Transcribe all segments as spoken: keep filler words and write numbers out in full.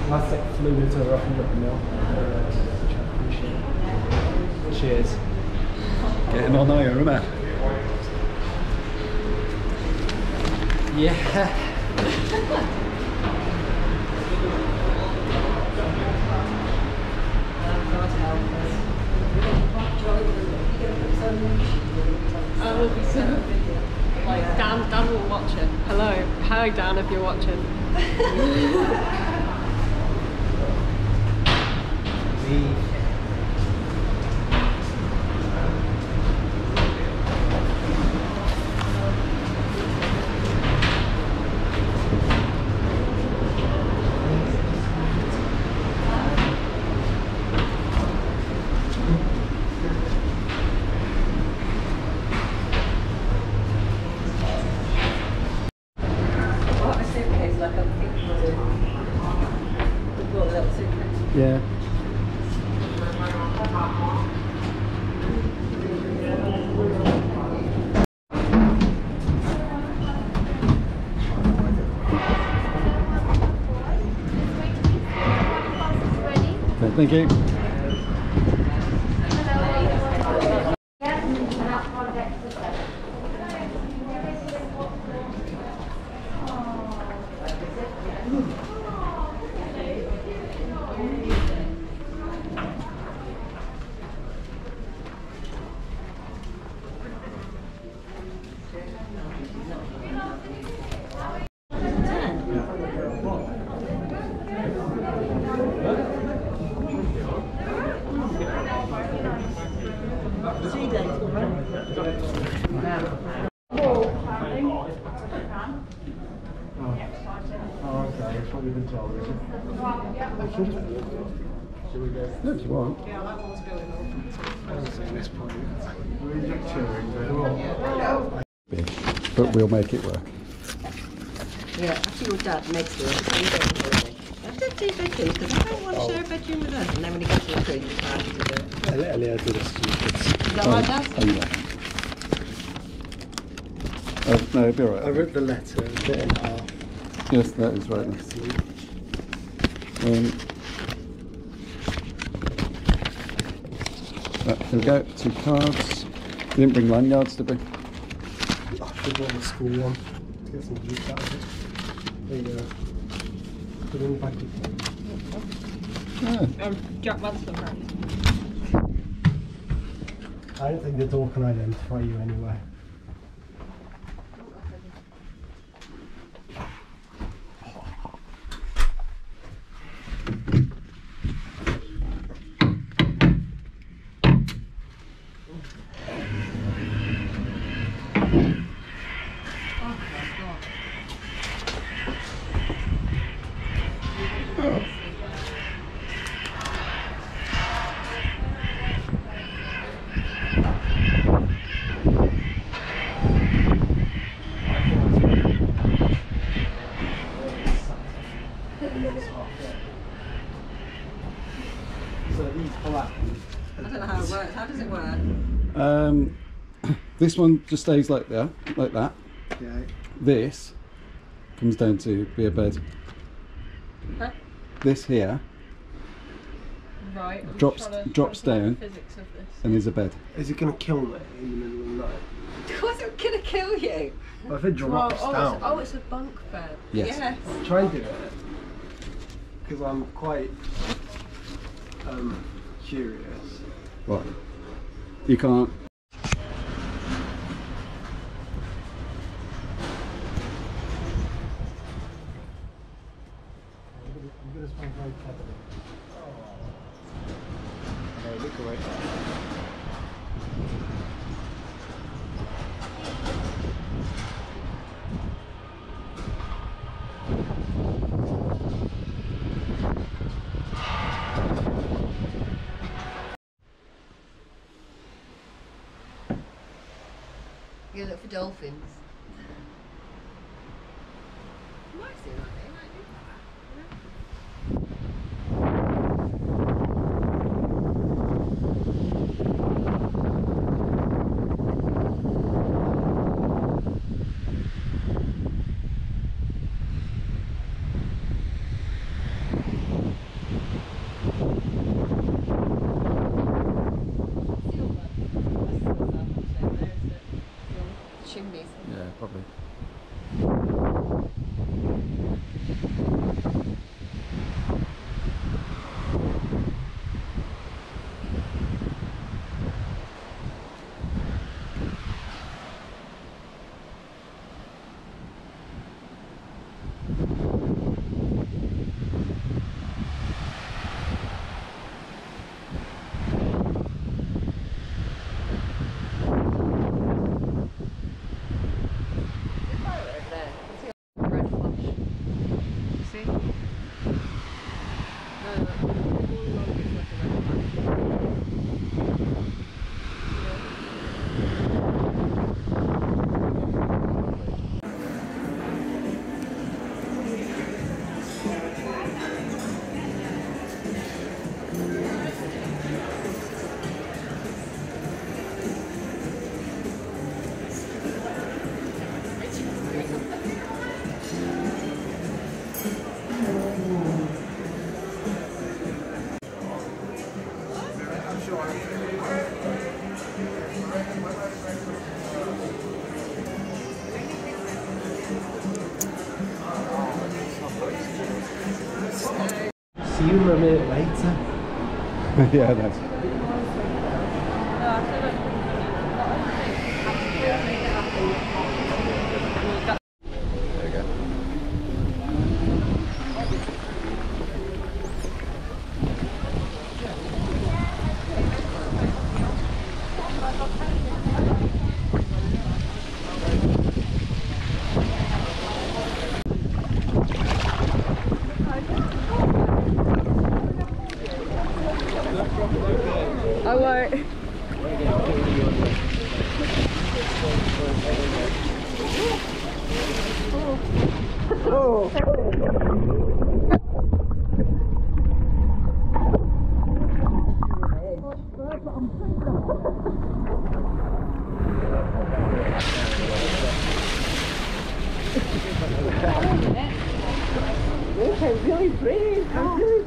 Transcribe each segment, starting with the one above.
Last it flew into a rock and got the mill. Which I appreciate. Cheers. Getting on there, isn't it? Yeah. I will be so like Dan. Dan will watch it. Hello, hi Dan, if you're watching. Yeah. Okay, thank you. No, if you want. Yeah, that one's going on. But we'll make it work. Yeah, actually your dad makes it. I did do bedrooms because I don't want to share a bedroom with us. And then when he gets to the food, it's hard to do it. Ellie did a stupid. Is that right, Dad? Oh, yeah. Oh, no, it'll be alright. I wrote the letter a bit in half. Yes, that is right. Um, right, here we go, two cards. We didn't bring lanyards, did we? I should want the school one to get some use out of it. There you go. Put it in the back of Yeah. Um, Jack Manston, right? I don't think the door can identify you anyway. I don't know how it works. How does it work? Um, this one just stays like that, like that. Okay. This comes down to be a bed. Huh? This here Right. I'm drops trying to- drops trying to down think of the physics of this. and is a bed. Is it going to kill me in the middle of the night? Of course it's going to kill you. Well, if it drops oh, down, it's, oh, it's a bunk bed. Yes. Yes. try and do it. Because I'm quite um, curious. What? You can't. I'm going to spend very cleverly. Oh, look away. You look for dolphins. Might see that, they might do that. See you a minute later. Yeah, that's. There you go. I won't. Okay, really brave. I'm really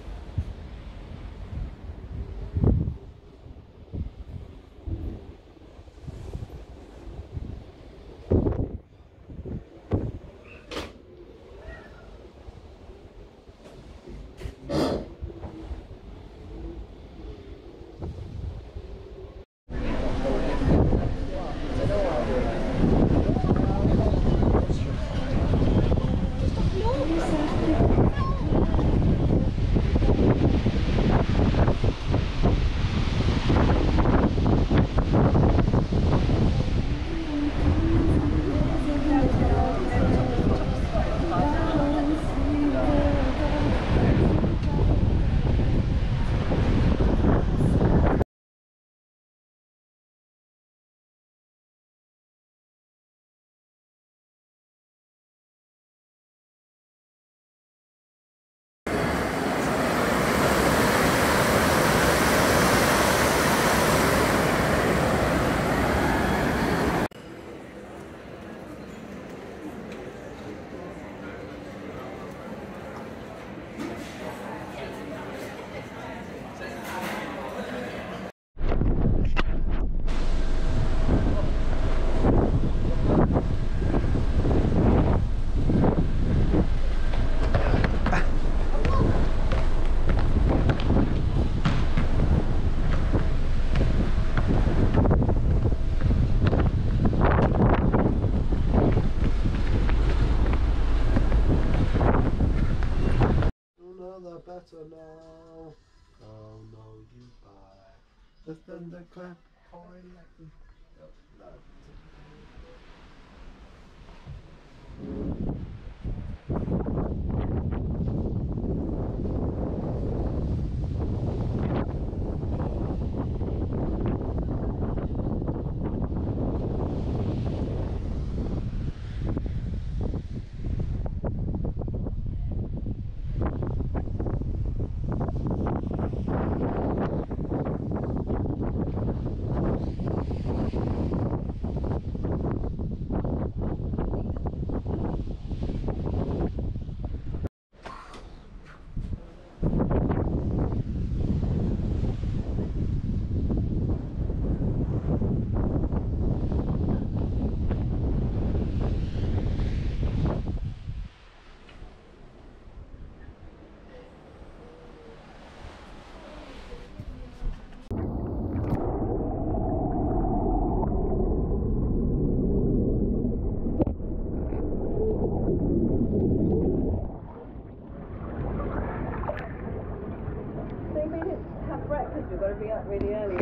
better now. Oh no, you buy the thunderclap oil like the blood. We've got to be up really early.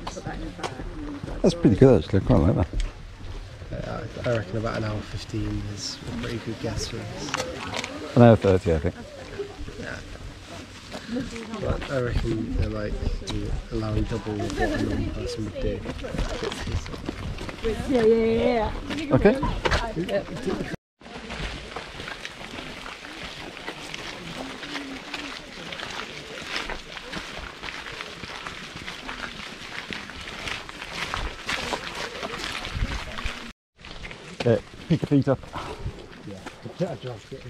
Put that in the bag. and then That's pretty good actually, I quite like that. Uh, I reckon about an hour fifteen is a pretty good guess for us. An hour thirty, I think. Yeah. But I reckon they're like allowing double what a normal person would do. Yeah, yeah, yeah. Okay. Uh, pick your feet up. Yeah, I just get in.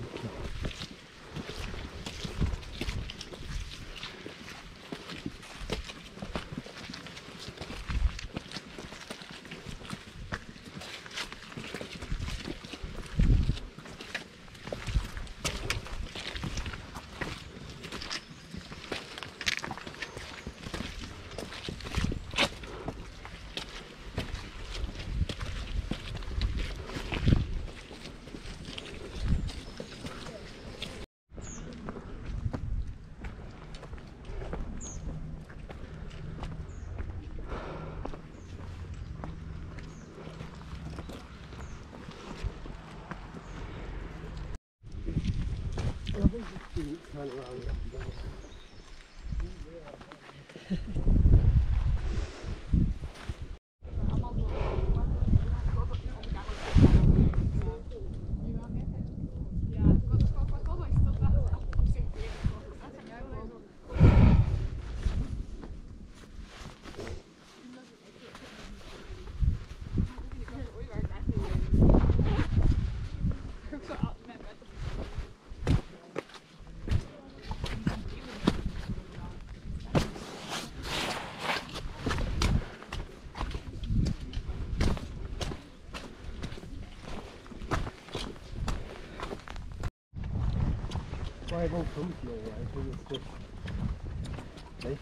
I won't come to Norway, I think it's just this.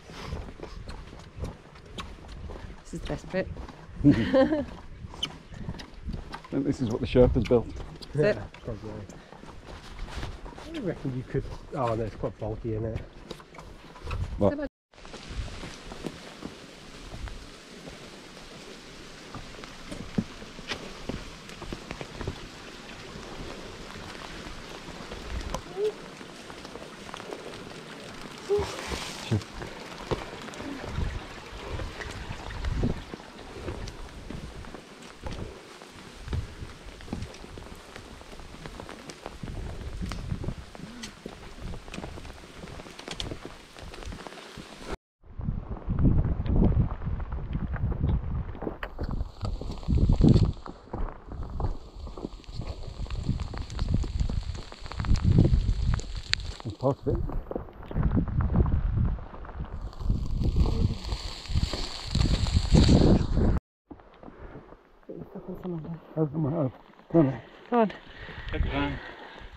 This is the best bit. I think this is what the Sherpas built. Yeah, it? probably. I reckon you could. Oh no, it's quite bulky, isn't it? What? That's part of it. Oh, come on, oh, come on. Come on. Take your time.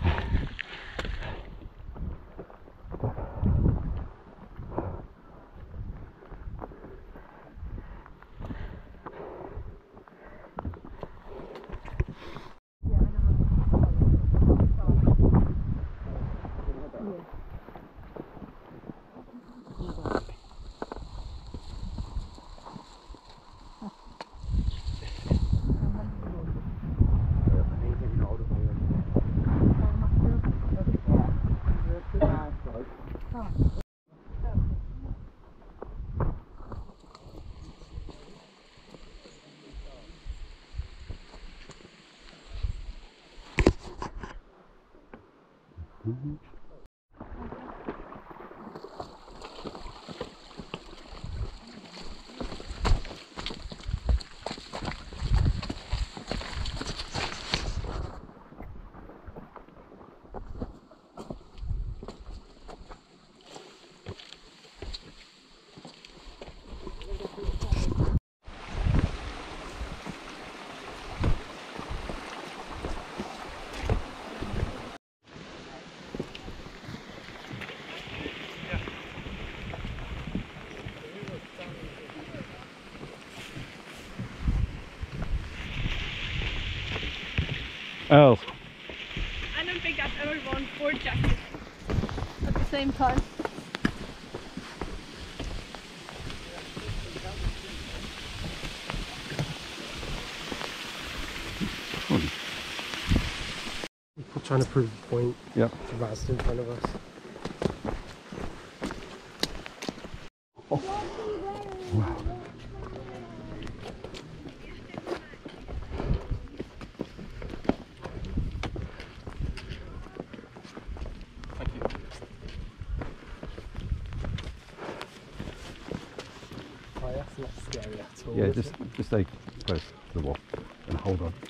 Mm-hmm. Els. I don't think I've ever worn four jackets at the same time. trying to prove a point Yep. to Raz in front of us. Oh. Wow. Thank you. Oh, that's not scary at all. Yeah, is just it? just stay close to the wall and hold on.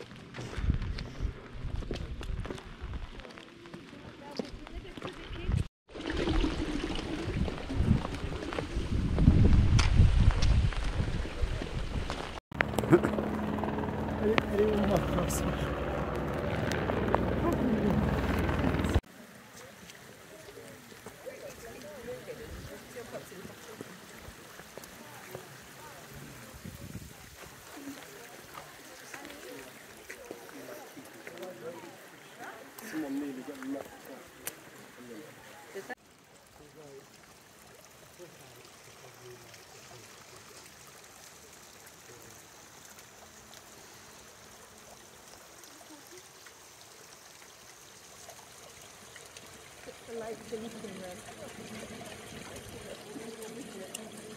Anyone want us? Someone nearly got knocked off. The light blinking red.